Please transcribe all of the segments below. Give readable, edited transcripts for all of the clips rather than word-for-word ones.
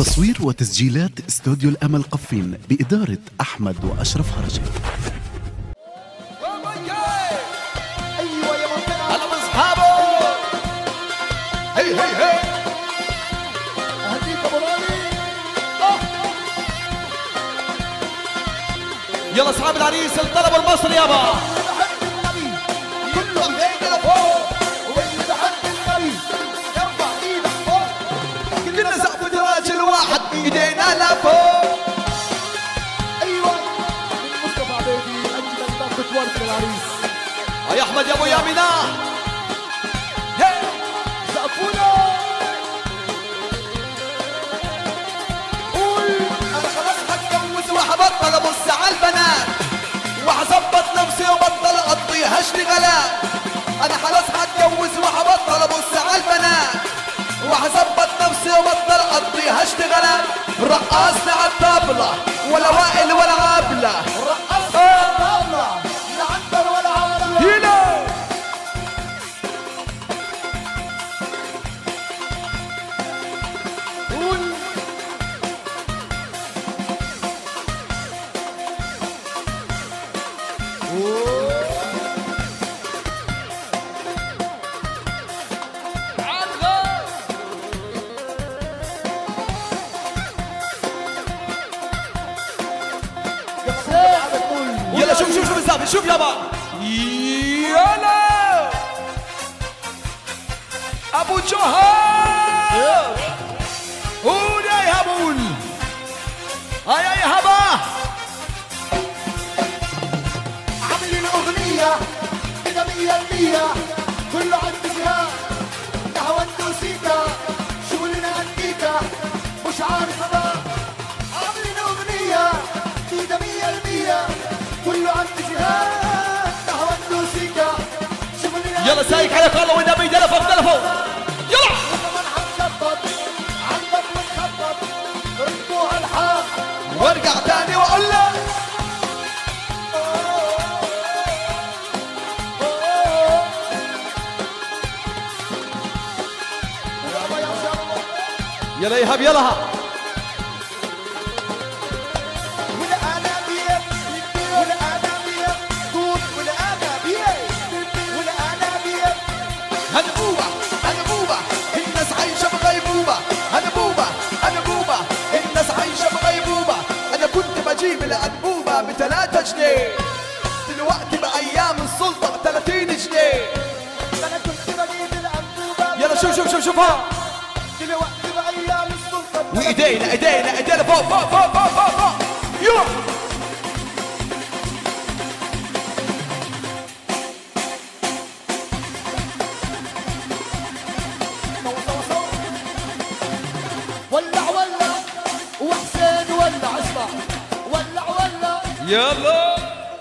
تصوير وتسجيلات استوديو الأمل قفين بإدارة أحمد وأشرف هرجي. ايوه يا منطقه هلا باصحابه. هي هي هي اهديك ابو رامي. يلا اصحاب العريس الطلب المصري يابا. بحب النبي كله ايدينا لفوق، واللي بحب النبي يرفع ايدك فوق. كلنا سقف راجل واحد ايدينا لفوق. ايوه من مصطفى عبيدي اجمل ضربة ورد للعريس. يا احمد يا ابو يامنا. سقفونا. قول انا خلاص هتجوز وهبطل ابص على البنات، وهظبط نفسي وبطل اقضيها اشتغالات. انا خلاص هتجوز وهبطل ابص على البنات، وهظبط نفسي وبطل اقضيها اشتغالات. رقصنا على الطبلة ولا وائل ولا عبلة. رقصنا الطاولة لا عنبر ولا عاملة. هنا قول يلا شوف شوف شوف الزعبي شوف يابا. يلا ابو جوهر. قول يا يهبول. هيا يا هبا. عاملين اغنية كده 100%. كله عند جهاد قهوة وسيكا شغلنا انتيكا مش عارف انا. عاملين اغنية كده 100%. كله عند جهاد قهوة وسيكا شغلنا يلا سايق على كله والنبي تلفون تلفون. يلا وكمان هنخبط عندك بنخبط ردوها الحال. وارجع تاني واقول لك يلا يهب يلا. هنبوبة هنبوبة الناس عايشة بغيبوبة. هنبوبة هنبوبة الناس عايشة بغيبوبة. أنا كنت بجيب الأنبوبة ب3 جنيه، دلوقتي بأيام السلطة 30 جنيه. يلا شوف شوف شوف شوفها. وإيدينا إيدينا إيدينا فوق فوق فوق فوق فوق فوق. يلا ولع ولع وحسين ولع. اسمع ولع ولع. يلا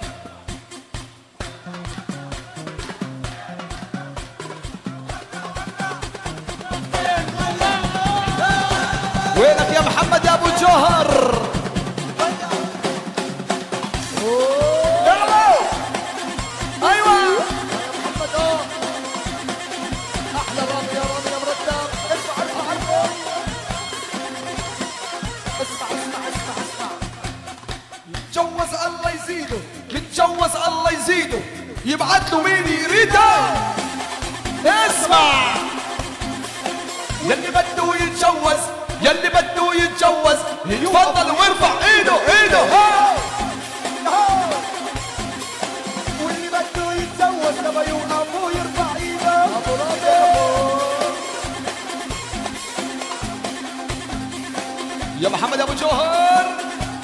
وينك يا محمد يا ابو الجوهر. يلا ايوه محمد احلى رامي يا رامي يا مرتب. اسمع اسمع اسمع اسمع اسمع اسمع. يتجوز الله يزيده، يتجوز الله يزيده، يبعت له مين يريده. اسمع يلي بده يتجوز، يلي بده يتجوز يتفضل ويرفع ايده ايده. ها واللي بده يتزوج لما يوقف ويرفع ايده. ابو رامي يا محمد ابو جوهر.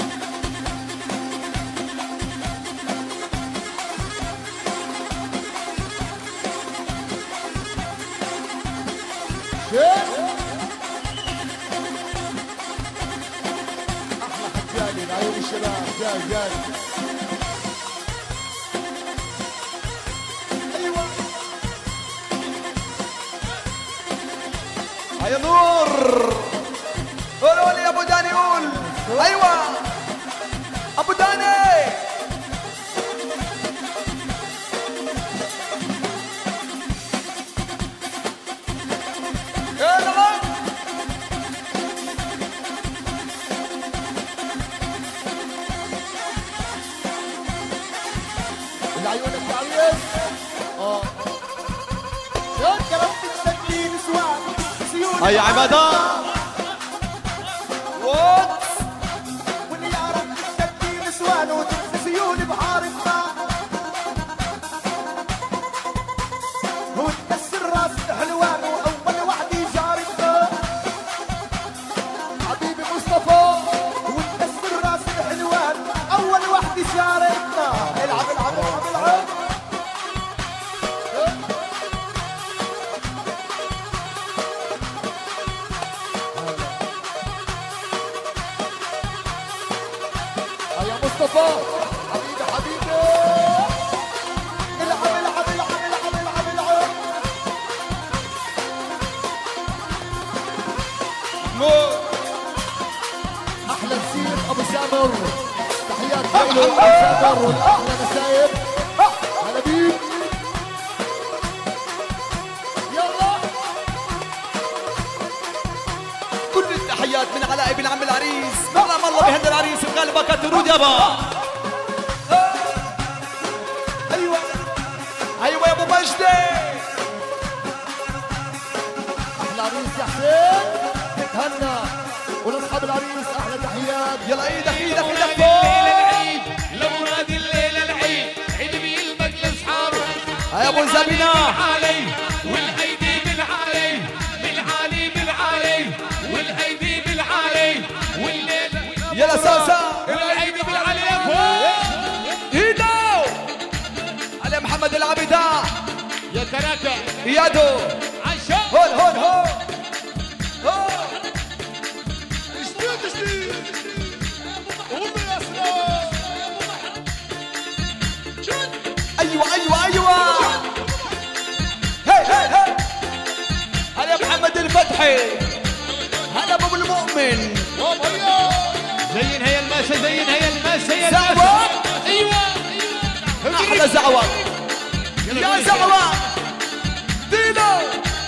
احلى حجاني لعيون الشباب. جاي جاي. ايوه هيا نور. قولوا لي يا ابو داني قول. ايوه ابو داني. هيا عبادة واللي يعرف تشتي نسوان وتنسى سيول بحار الماء وتكسر راس الحلوان واول واحد يشاركنا حبيبي مصطفى وتكسر راس الحلوان اول واحد يشاركنا العب العب العب العب مصطفى حبيبي حبيبي العب العب العب العب العب العب احلى نسيم ابو سامر تحيات له ابو سامر والاحلى نسايب هلا بيك يلا كل التحيات من علاء بن عم العريس نعم الله بهند العريس بقلبك كترود يابا ايوه ايوه يا ابو مجدي احلى عريس يا حسين تتهنى ونصحب العريس احلى تحيات يلا ايدك ايدك ايدك العيد لمراد الليله العيد عيد بيلمك لاصحابه يا ابو زبينه علي والايدي بالعلي بالعلي بالعلي والايدي بالعلي والليله يلا ساسا الايدي بالعلي يا فوق ايدو علي محمد العبيدة يا كراكه يدو عشان هون هون هون هون ايوه ايوه ايوه هي هي هي هلا يا محمد الفتحي هلا ابو المؤمن زين هي الماسه زين هي الماسه يا زعوة ايوه احلى زعوة يا زعوة دينو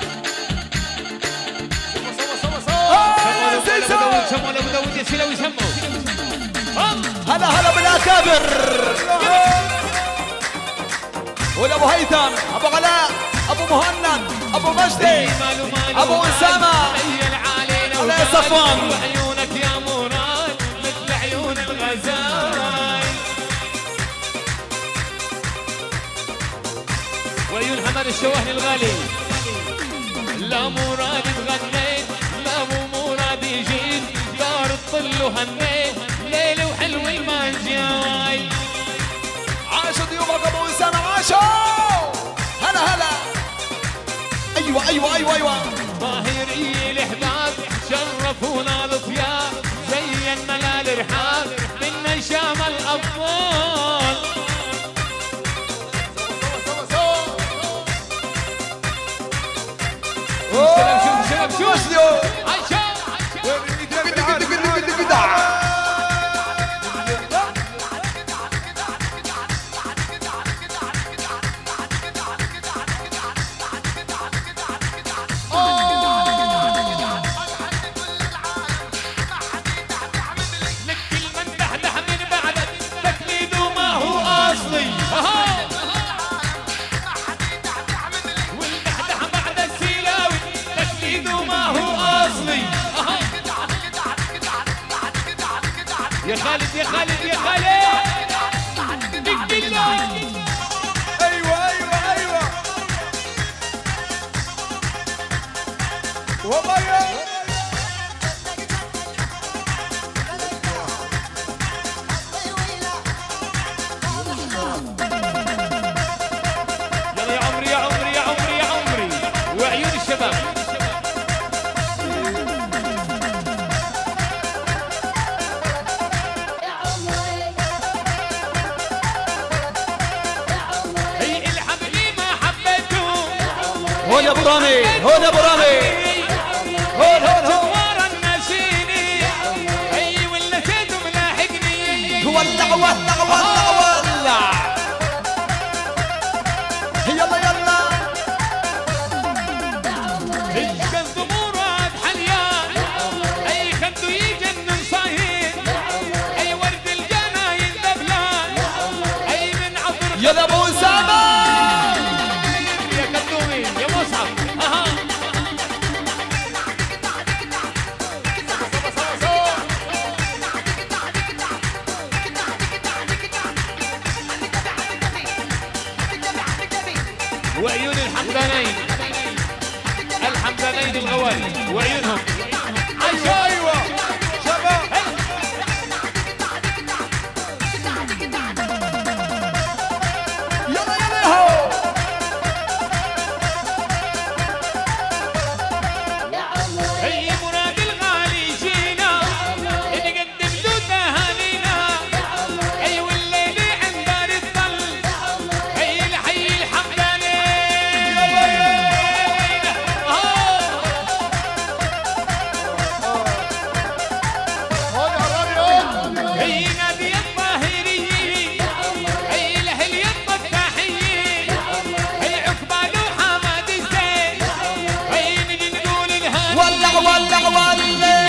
زيزو سموا ابو داوود يا سيلوي سموا هلا هلا بالاكابر ولا ابو هيثم ابو علاء ابو مهند ابو مجدي ابو اسامه ولا يا صفوان وعيونك يا مراد مثل عيون الغزال وعيون حمد الشواهن الغالي لا مراد تغنيت لا مو مراد جيت دار الطل وهنيت ليل وحلو ما جاي عاشوا ضيوفك ابو اسامه عاشوا هلا هلا ايوه ايوه ايوه ايوه ظاهري الاحباب شرفونا الاطياب زينا الارحاب من شام الابطال شباب شوف عشان لك كل من دحدح من بعدك تقليده ما هو اصلي والدحدح بعد السيلاوي تقليده ما هو اصلي يا خالد يا خالد يا خالد ايوه ايوه ايوه ومايا يلا يا عمري يا عمري يا عمري يا عمري وعيون الشباب هي الحبني ما حبيته هون يا ابو رامي هون يا ابو رامي هون هون هون ورا النسيني هي ولا زيد ملاحقني ولع ولع ولع ولع يلا يلا كنت مراد حليان اي خدو يجنن صهيد اي ورد الجناين دبلان اي من عطر يلا ابو اسامه يا كدومي يا مصعب حمدانين الحمدانين الغوالي وعيونهم عايشة. ايوه شباب يلا يلا هو هي مراد الغالي جينا نقدم له تهانينا. هي والليل عند دار الظل هي الحي الحمداني. هي نادي الظاهري هي الهلي الفتاحي هي عقبال وحماد الزين هي نجي نقول الهاني. ولع ولع ولع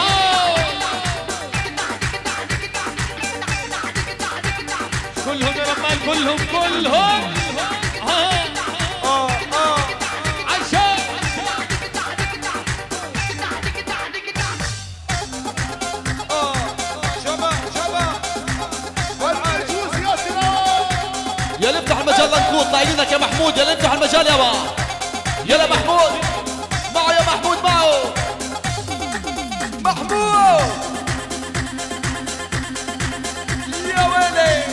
كلهم يا رمال كلهم عشان يلا افتح المجال لنقود طايلينك يا محمود. يلا افتح المجال يابا. يلا محمود معه يا محمود معه محمود يا ويلي.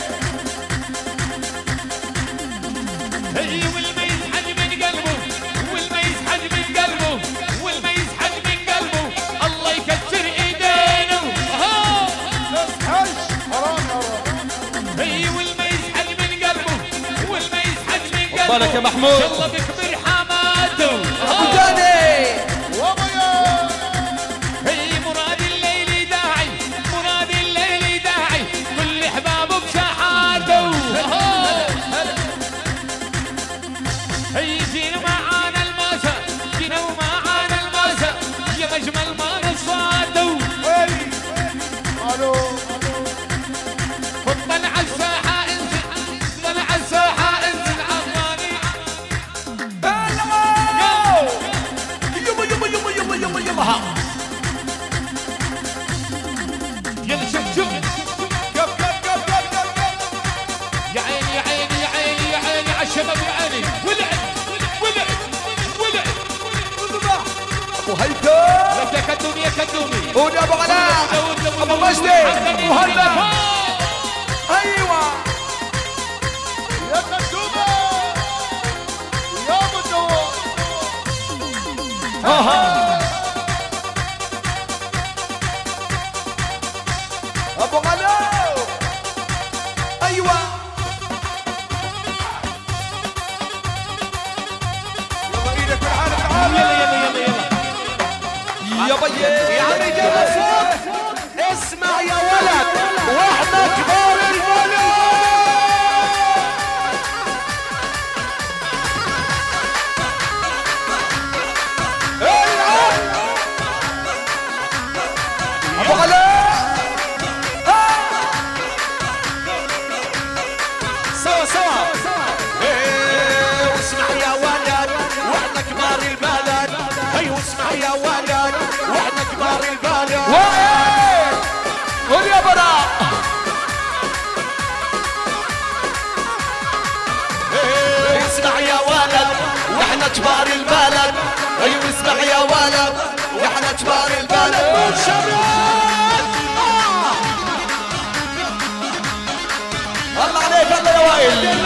هي والما يسحج من قلبه والما يسحج من قلبه والما يسحج من قلبه الله يكسر ايدينه. هي والما يسحج من قلبه والما يسحج من قلبه بالك يا محمود. الله بكبر حماته. ابو جاني هي مراد الليل داعي مراد الليل داعي كل احبابه بشحاته. هي جينا معانا الماسة جينا ومعانا الماسة يا مجمل ما نصاده. طلع الساحة انزل طلع الساحة انزل عماني. يما يما يما يما يما يما ها. يلا شوف يا عيني يا عيني يا عيني يا عيني عالشباب يا عيني. ولعت ابو هيثم لك يا كدومي يا كدومي قول يا ابو علاء ابو مجدي مهند. ايوه يا كدومه يا ابو الدوام. ابو علاء ايوه يلا ايدك في الحالة تعالى. يا بيي يا رجال صوت اسمع يا ولد واحنا كبار البلد. ابو علاء سوا واسمع يا ولد واحنا كبار البلد. هي واسمع يا ولد واحنا كبار البلد. قول يا براء. اسمع يا ولد واحنا كبار البلد. ايوه اسمع يا ولد واحنا كبار البلد. الله عليك الله يا وائل.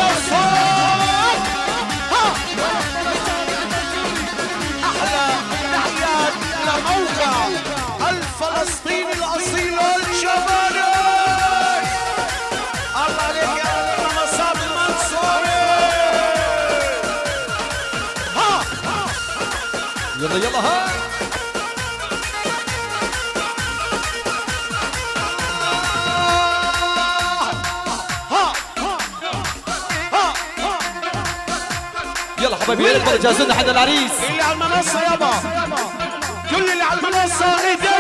احلى تحيات لموقع الفلسطيني الاصيل الشمالي. الله عليك يا رمضان المنصوري. يلا يلا ها. يلا حبايبي يا ريت جهزوا لنا حد العريس. اللي على المنصة يابا كل اللي على المنصة ايدين